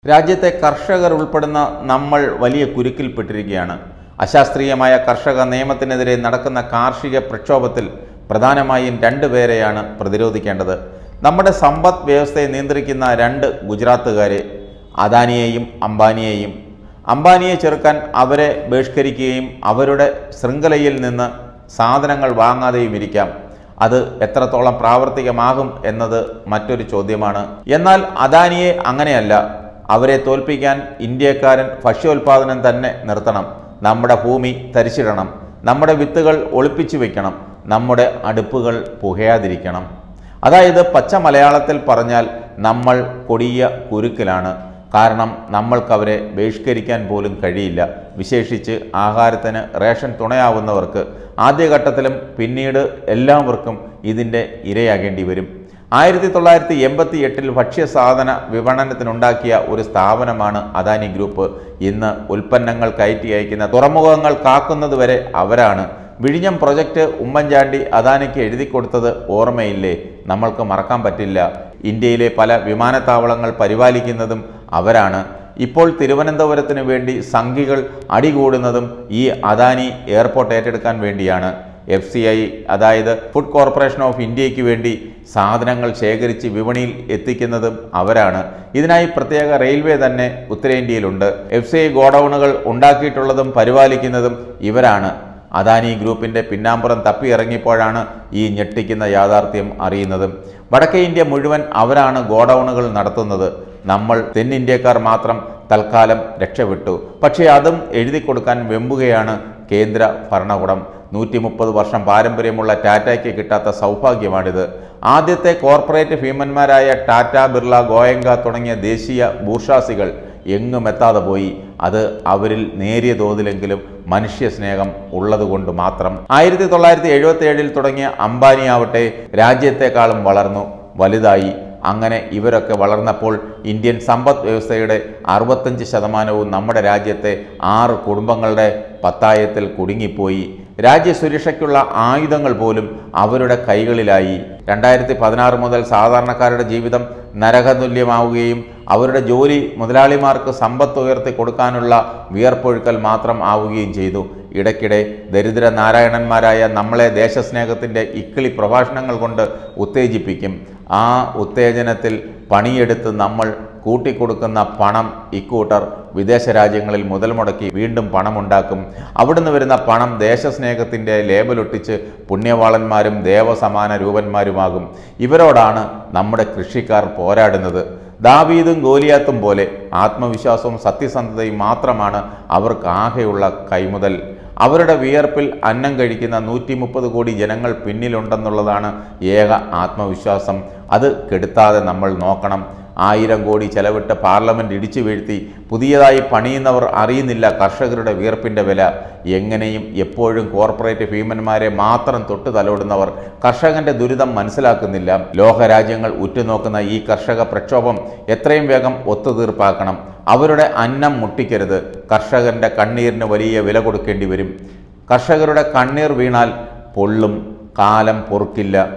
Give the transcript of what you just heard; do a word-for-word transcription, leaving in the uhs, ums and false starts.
രാജ്യത്തെ കർഷകർ ഉൾപ്പെടുന്ന നമ്മൾ വലിയ കുരുക്കിൽപ്പെട്ടിരിക്കുകയാണ്. അശാസ്ത്രീയമായ കർഷക നിയമത്തിനെതിരെ നടക്കുന്ന കാർഷിക പ്രക്ഷോഭത്തിൽ പ്രധാനമായും രണ്ടുപേരെയാണ് പ്രതിരോധിക്കേണ്ടത്. നമ്മുടെ സമ്പദ് വ്യവസ്ഥയെ നിയന്ത്രിക്കുന്ന രണ്ട് ഗുജറാത്തുകാരെ, അദാനിയെയും അംബാനിയെയും. അംബാനിയെ ചെറുക്കാൻ അവരെ ബഹിഷ്കരിക്കുകയും അവരുടെ ശൃംഖലയിൽ നിന്ന് സാധനങ്ങൾ വാങ്ങാതെയും ഇരിക്കാം. അത് എത്രത്തോളം പ്രാവർത്തികമാകും എന്നത് മറ്റൊരു ചോദ്യമാണ്. എന്നാൽ അദാനിയെ അങ്ങനെയല്ല. അവരെ തോൽപ്പിക്കാൻ ഇന്ത്യക്കാരൻ ഭക്ഷ്യോൽപാദനം തന്നെ നിർത്തണം. നമ്മുടെ ഭൂമി തരിച്ചിടണം. നമ്മുടെ വിത്തുകൾ ഒളിപ്പിച്ചു വെക്കണം. നമ്മുടെ അടുപ്പുകൾ പുകയാതിരിക്കണം. അതായത് പച്ച മലയാളത്തിൽ പറഞ്ഞാൽ നമ്മൾ കൊടിയ കുരുക്കിലാണ്. കാരണം നമ്മൾക്കവരെ ബഹിഷ്കരിക്കാൻ പോലും കഴിയില്ല. വിശേഷിച്ച് ആഹാരത്തിന് റേഷൻ തുണയാവുന്നവർക്ക്. ആദ്യഘട്ടത്തിലും പിന്നീട് എല്ലാവർക്കും ഇതിൻ്റെ ഇരയാകേണ്ടി വരും. ആയിരത്തി തൊള്ളായിരത്തി എൺപത്തി എട്ടിൽ ഭക്ഷ്യസാധന വിപണനത്തിനുണ്ടാക്കിയ ഒരു സ്ഥാപനമാണ് അദാനി ഗ്രൂപ്പ്. ഇന്ന് ഉൽപ്പന്നങ്ങൾ കയറ്റി അയക്കുന്ന തുറമുഖങ്ങൾ കാക്കുന്നതുവരെ അവരാണ്. വിഴിഞ്ഞം പ്രൊജക്റ്റ് ഉമ്മൻചാണ്ടി അദാനിക്ക് എഴുതി കൊടുത്തത് ഓർമ്മയില്ലേ? നമ്മൾക്ക് മറക്കാൻ പറ്റില്ല. ഇന്ത്യയിലെ പല വിമാനത്താവളങ്ങൾ പരിപാലിക്കുന്നതും അവരാണ്. ഇപ്പോൾ തിരുവനന്തപുരത്തിന് വേണ്ടി സംഘികൾ അടികൂടുന്നതും ഈ അദാനി എയർപോർട്ട് ഏറ്റെടുക്കാൻ വേണ്ടിയാണ്. എഫ് സി ഐ അതായത് ഫുഡ് കോർപ്പറേഷൻ ഓഫ് ഇന്ത്യയ്ക്ക് വേണ്ടി സാധനങ്ങൾ ശേഖരിച്ച് വിപണിയിൽ എത്തിക്കുന്നതും അവരാണ്. ഇതിനായി പ്രത്യേക റെയിൽവേ തന്നെ ഉത്തരേന്ത്യയിലുണ്ട്. എഫ് സി ഐ ഗോഡൌണുകൾ ഉണ്ടാക്കിയിട്ടുള്ളതും പരിപാലിക്കുന്നതും ഇവരാണ്. അദാനി ഗ്രൂപ്പിൻ്റെ പിന്നാമ്പുറം തപ്പിയിറങ്ങിയപ്പോഴാണ് ഈ ഞെട്ടിക്കുന്ന യാഥാർത്ഥ്യം അറിയുന്നത്. വടക്കേ ഇന്ത്യ മുഴുവൻ അവരാണ് ഗോഡൌണുകൾ നടത്തുന്നത്. നമ്മൾ തെന്നിന്ത്യക്കാർ മാത്രം തൽക്കാലം രക്ഷപ്പെട്ടു. പക്ഷേ അതും എഴുതി കൊടുക്കാൻ വെമ്പുകയാണ് കേന്ദ്ര ഭരണകൂടം. നൂറ്റി മുപ്പത് വർഷം പാരമ്പര്യമുള്ള ടാറ്റയ്ക്ക് കിട്ടാത്ത സൗഭാഗ്യമാണിത്. ആദ്യത്തെ കോർപ്പറേറ്റ് ഭീമന്മാരായ ടാറ്റ, ബിർള, ഗോയങ്ക തുടങ്ങിയ ദേശീയ ബൂർഷാസികൾ എങ്ങും എത്താതെ പോയി. അത് അവരിൽ നേരിയ തോതിലെങ്കിലും മനുഷ്യ സ്നേഹം ഉള്ളതുകൊണ്ട് മാത്രം. ആയിരത്തി തൊള്ളായിരത്തി എഴുപത്തി ഏഴിൽ തുടങ്ങിയ അംബാനി ആവട്ടെ രാജ്യത്തെക്കാളും വളർന്നു വലുതായി. അങ്ങനെ ഇവരൊക്കെ വളർന്നപ്പോൾ ഇന്ത്യൻ സമ്പദ് വ്യവസ്ഥയുടെ അറുപത്തഞ്ച് ശതമാനവും നമ്മുടെ രാജ്യത്തെ ആറ് കുടുംബങ്ങളുടെ പത്തായത്തിൽ കുടുങ്ങിപ്പോയി. രാജ്യസുരക്ഷയ്ക്കുള്ള ആയുധങ്ങൾ പോലും അവരുടെ കൈകളിലായി. രണ്ടായിരത്തി പതിനാറ് മുതൽ സാധാരണക്കാരുടെ ജീവിതം നരകതുല്യമാവുകയും അവരുടെ ജോലി മുതലാളിമാർക്ക് സമ്പത്ത് ഉയർത്തി കൊടുക്കാനുള്ള വിയർപ്പൊഴുക്കൽ മാത്രം ആവുകയും ചെയ്തു. ഇടയ്ക്കിടെ ദരിദ്ര നാരായണന്മാരായ നമ്മളെ ദേശസ്നേഹത്തിൻ്റെ ഇക്കിളി പ്രഭാഷണങ്ങൾ കൊണ്ട് ഉത്തേജിപ്പിക്കും. ആ ഉത്തേജനത്തിൽ പണിയെടുത്ത് നമ്മൾ കൂട്ടിക്കൊടുക്കുന്ന പണം ഇക്കൂട്ടർ വിദേശ രാജ്യങ്ങളിൽ മുതൽ മുടക്കി വീണ്ടും പണമുണ്ടാക്കും. അവിടുന്ന് വരുന്ന പണം ദേശസ്നേഹത്തിൻ്റെ ലേബലൊട്ടിച്ച് പുണ്യവാളന്മാരും ദേവസമാന രൂപന്മാരുമാകും. ഇവരോടാണ് നമ്മുടെ കൃഷിക്കാർ പോരാടുന്നത്. ദാവീദും ഗോലിയാത്തും പോലെ ആത്മവിശ്വാസവും സത്യസന്ധതയും മാത്രമാണ് അവർക്ക് ആകെയുള്ള കൈമുതൽ. അവരുടെ വിയർപ്പിൽ അന്നം കഴിക്കുന്ന നൂറ്റി മുപ്പത് കോടി ജനങ്ങൾ പിന്നിലുണ്ടെന്നുള്ളതാണ് ഏക ആത്മവിശ്വാസം. അത് കെടുത്താതെ നമ്മൾ നോക്കണം. ആയിരം കോടി ചെലവിട്ട് പാർലമെൻറ്റ് ഇടിച്ചു വീഴ്ത്തി പുതിയതായി പണിയുന്നവർ അറിയുന്നില്ല കർഷകരുടെ വിയർപ്പിൻ്റെ വില. എങ്ങനെയും എപ്പോഴും കോർപ്പറേറ്റ് ഭീമന്മാരെ മാത്രം തൊട്ട് തലോടുന്നവർ കർഷകന്റെ ദുരിതം മനസ്സിലാക്കുന്നില്ല. ലോകരാജ്യങ്ങൾ ഉറ്റുനോക്കുന്ന ഈ കർഷക പ്രക്ഷോഭം എത്രയും വേഗം ഒത്തുതീർപ്പാക്കണം. അവരുടെ അന്നം മുട്ടിക്കരുത്. കർഷകന്റെ കണ്ണീരിന് വലിയ വില കൊടുക്കേണ്ടി വരും. കർഷകരുടെ കണ്ണീർ വീണാൽ പൊള്ളും. കാലം പൊറുക്കില്ല.